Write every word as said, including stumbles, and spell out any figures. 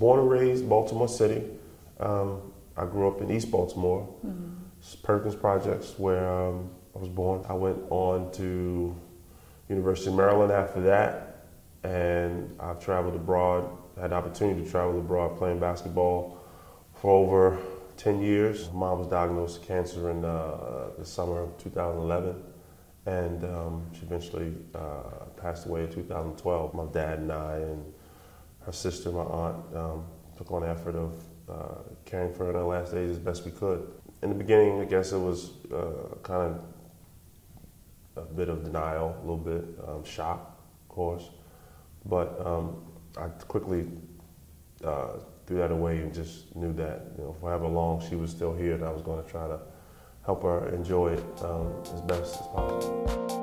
born and raised Baltimore City. Um, I grew up in East Baltimore, mm-hmm. Perkins Projects, where um, I was born. I went on to University of Maryland after that, and I've traveled abroad, had the opportunity to travel abroad playing basketball for over ten years. My mom was diagnosed with cancer in uh, the summer of two thousand eleven, and um, she eventually uh, passed away in two thousand twelve. My dad and I and her sister, my aunt, um, took on the effort of uh, caring for her in her last days as best we could. In the beginning, I guess it was uh, kind of a bit of denial, a little bit, um, shock, of course, but um, I quickly uh, threw that away and just knew that, you know, for however long she was still here, that I was going to try to help her enjoy it um, as best as possible.